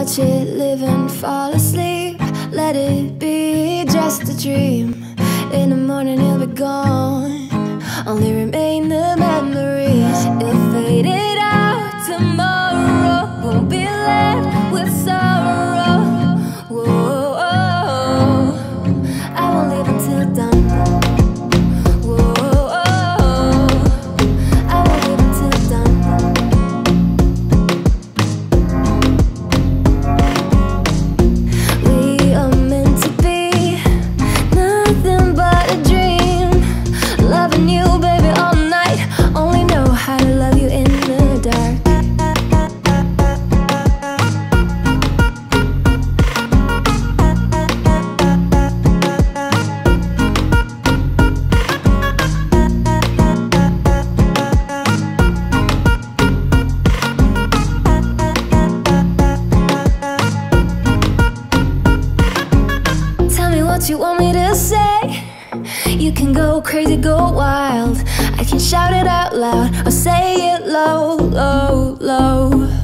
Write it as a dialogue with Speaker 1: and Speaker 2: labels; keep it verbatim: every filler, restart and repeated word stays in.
Speaker 1: watch it live and fall asleep. Let it be just a dream. In the morning you'll be gone, only remain the memories. It'll fade it out, tomorrow won't be left with sorrow. Whoa, I won't leave until dawn. Whoa, I won't leave until dawn. We are meant to be nothing but a dream. Loving you, baby, all night. Only know how to love you in the dark. Tell me what you want me to say. You can go crazy, go wild. I can shout it out loud or say it low, low, low.